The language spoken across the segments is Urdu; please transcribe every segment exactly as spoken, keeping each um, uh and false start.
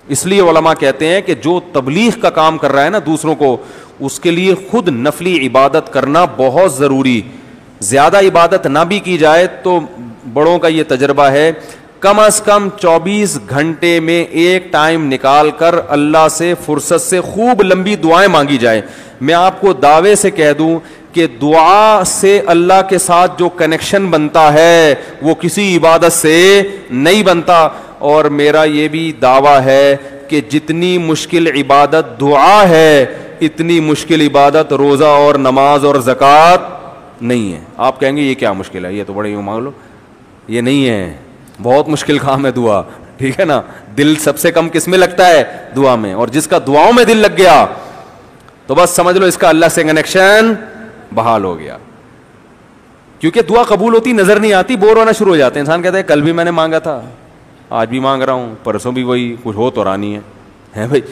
اس لیے علماء کہتے ہیں کہ جو تبلیغ کا کام کر رہا ہے نا دوسروں کو, اس کے لیے خود نفلی عبادت کرنا بہت ضروری. زیادہ عبادت نہ بھی کی جائے تو بڑوں کا یہ تجربہ ہے, کم از کم چوبیس گھنٹے میں ایک ٹائم نکال کر اللہ سے فرصت سے خوب لمبی دعائیں مانگی جائے. میں آپ کو دعوے سے کہہ دوں کہ دعا سے اللہ کے ساتھ جو کنیکشن بنتا ہے وہ کسی عبادت سے نہیں بنتا. اور میرا یہ بھی دعویٰ ہے کہ جتنی مشکل عبادت دعا ہے اتنی مشکل عبادت روزہ اور نماز اور زکوٰۃ نہیں ہے. آپ کہیں گے یہ کیا مشکل ہے, یہ تو بڑے یوں مانگ لو. یہ نہیں ہے, بہت مشکل کام ہے دعا, ٹھیک ہے نا. دل سب سے کم کس میں لگتا ہے؟ دعا میں. اور جس کا دعاؤں میں دل لگ گیا تو بس سمجھ لو اس کا اللہ سے کنیکشن بحال ہو گیا. کیونکہ دعا قبول ہوتی نظر نہیں آتی, بور ہونا شروع ہو جاتے ہیں. انسان کہتا ہے کل بھی میں نے مانگا تھا, آج بھی مانگ رہا ہوں, پرسوں بھی وہی, کچھ ہو تو رانی ہے ہے بھائی.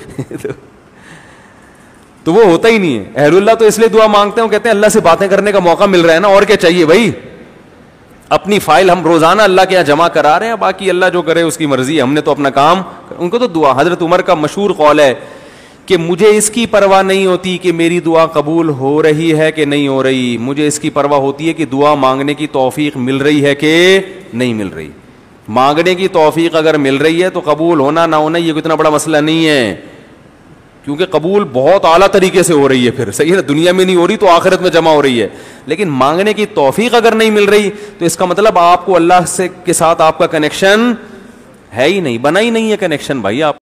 تو وہ ہوتا ہی نہیں ہے. اہل اللہ تو اس لیے دعا مانگتے ہیں, وہ کہتے ہیں اللہ سے باتیں کرنے کا موقع مل رہا ہے نا, اور کیا چاہیے بھائی. اپنی فائل ہم روزانہ اللہ کے یہاں جمع کرا رہے ہیں, باقی اللہ جو کرے اس کی مرضی ہے, ہم نے تو اپنا کام. ان کو تو دعا, حضرت عمر کا مشہور قول ہے کہ مجھے اس کی پرواہ نہیں ہوتی کہ میری دعا قبول ہو رہی ہے کہ نہیں ہو رہی, مجھے اس کی پرواہ ہوتی ہے کہ دعا مانگنے کی توفیق مل رہی ہے کہ نہیں مل رہی. مانگنے کی توفیق اگر مل رہی ہے تو قبول ہونا نہ ہونا یہ اتنا بڑا مسئلہ نہیں ہے, کیونکہ قبول بہت اعلیٰ طریقے سے ہو رہی ہے. پھر صحیح ہے نا, دنیا میں نہیں ہو رہی تو آخرت میں جمع ہو رہی ہے. لیکن مانگنے کی توفیق اگر نہیں مل رہی تو اس کا مطلب آپ کو اللہ سے کے ساتھ آپ کا کنیکشن ہے ہی نہیں, بنا ہی نہیں ہے کنیکشن بھائی. آپ